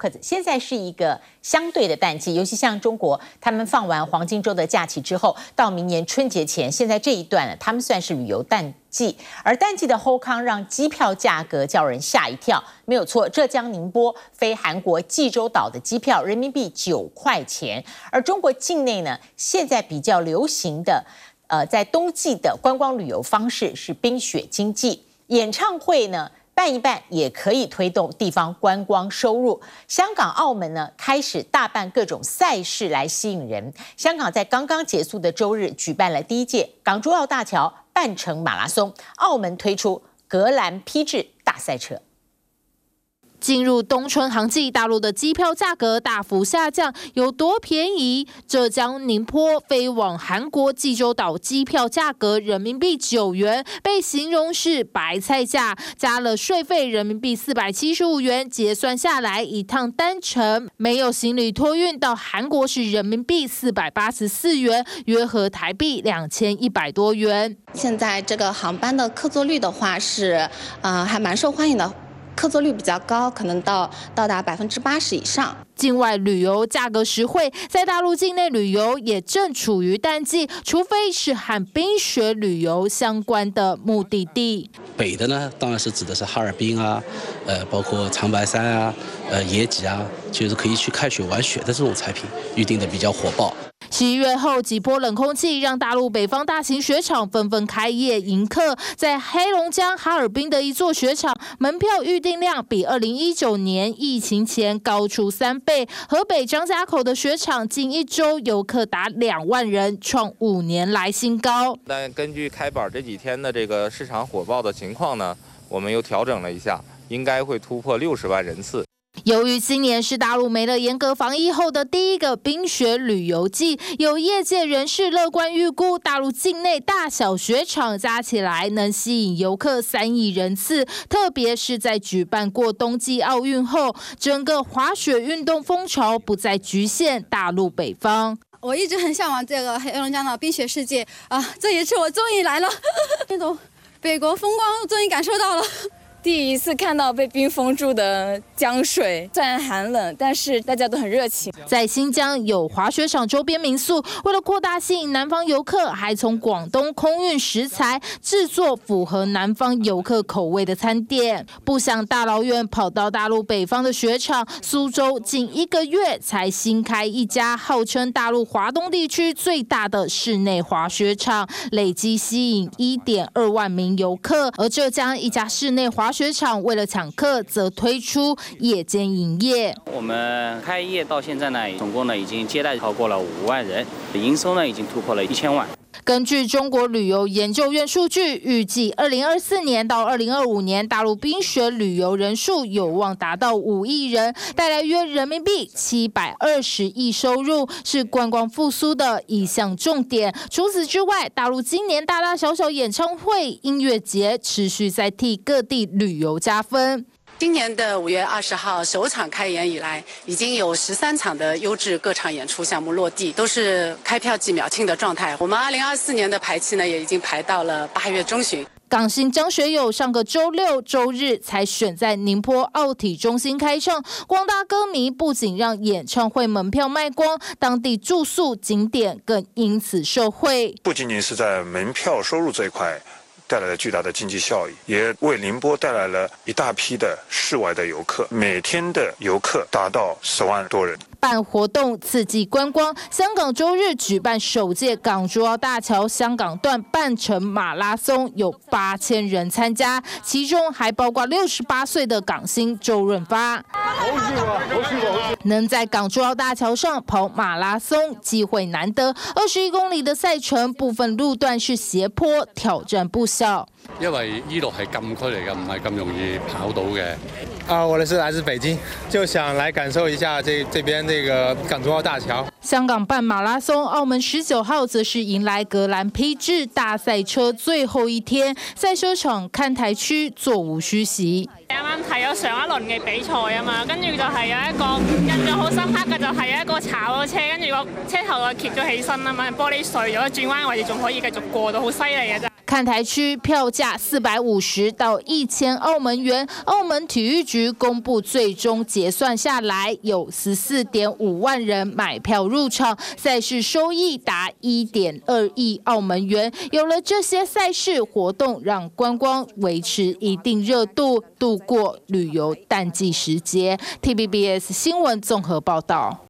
可现在是一个相对的淡季，尤其像中国，他们放完黄金周的假期之后，到明年春节前，现在这一段呢，他们算是旅游淡季。而淡季的后康让机票价格叫人吓一跳，没有错，浙江宁波飞韩国济州岛的机票人民币9块钱，而中国境内呢，现在比较流行的。在冬季的观光旅游方式是冰雪经济，演唱会呢办一办也可以推动地方观光收入。香港、澳门呢开始大办各种赛事来吸引人。香港在刚刚结束的周日举办了第1届港珠澳大桥半程马拉松，澳门推出格兰披治大赛车。 进入冬春航季，大陆的机票价格大幅下降，有多便宜？浙江宁波飞往韩国济州岛机票价格人民币9元，被形容是白菜价，加了税费人民币475元，结算下来一趟单程没有行李托运到韩国是人民币484元，约合台币2100多元。 现在这个航班的客座率的话是，还蛮受欢迎的。客座率比较高，可能到达80%以上。 境外旅游价格实惠，在大陆境内旅游也正处于淡季，除非是和冰雪旅游相关的目的地。 北的呢，当然是指的是哈尔滨啊，包括长白山啊，野脊啊，就是可以去看雪玩雪的这种产品，预定的比较火爆。 11月后几波冷空气让大陆北方大型雪场纷纷开业迎客，在黑龙江哈尔滨的一座雪场，门票预订量比2019年疫情前高出3倍。河北张家口的雪场近1周游客达2万人，创5年来新高。 但根据开板这几天的这个市场火爆的情况呢，我们又调整了一下，应该会突破60万人次。 由于今年是大陆没了严格防疫后的第一个冰雪旅游季，有业界人士乐观预估，大陆境内大小雪场加起来能吸引游客3亿人次。特别是在举办过冬季奥运后，整个滑雪运动风潮不再局限大陆北方。 我一直很向往这个黑龙江的冰雪世界啊，这一次我终于来了，那种北国风光我终于感受到了。 第一次看到被冰封住的江水，虽然寒冷，但是大家都很热情。 在新疆有滑雪场周边民宿，为了扩大吸引南方游客，还从广东空运食材，制作符合南方游客口味的餐点。不想大老远跑到大陆北方的雪场，苏州仅1个月才新开一家，号称大陆华东地区最大的室内滑雪场，累计吸引1.2万名游客。而浙江一家室内滑雪场为了抢客，则推出夜间营业。 我们开业到现在呢，总共呢已经接待超过了5万人，营收呢已经突破了1000万。 根据中国旅游研究院数据，预计2024年到2025年，大陆冰雪旅游人数有望达到5亿人，带来约人民币720亿收入，是观光复苏的一项重点。除此之外，大陆今年大大小小演唱会、音乐节持续在替各地旅游加分。 今年的5月20号首场开演以来，已经有13场的优质各场演出项目落地，都是开票即秒罄的状态。我们2024年的排期呢，也已经排到了8月中旬。 港星张学友上个周六、周日才选在宁波奥体中心开唱，广大歌迷不仅让演唱会门票卖光，当地住宿景点更因此受惠。 不仅仅是在门票收入这一块带来了巨大的经济效益，也为宁波带来了一大批的室外的游客，每天的游客达到10万多人。 办活动刺激观光，香港周日举办首届港珠澳大桥香港段半程马拉松，有8000人参加，其中还包括68岁的港星周润发。能在港珠澳大桥上跑马拉松，機會難得。21公里的賽程，部分路段是斜坡，挑戰不小。 因為呢度係禁區嚟嘅，唔係咁容易跑到嘅。 我是来自北京，就想来感受一下这边这个港珠澳大桥。 香港办马拉松，澳門19號則是迎來格蘭披治大賽車最後一天，賽車場看台區座無虛席。 啱啱睇咗上一輪嘅比賽啊嘛，跟住就係有一個印象好深刻嘅，就係有一個炒咗車，跟住個車頭就揭咗起身啊嘛，玻璃碎咗，轉彎位置仲可以繼續過到，好犀利嘅真。 看台区票价450到1000澳门元，澳门体育局公布最终结算下来，有14.5万人买票入场，赛事收益达1.2亿澳门元。有了这些赛事活动，让观光维持一定热度，度过旅游淡季时节。TVBS 新闻综合报道。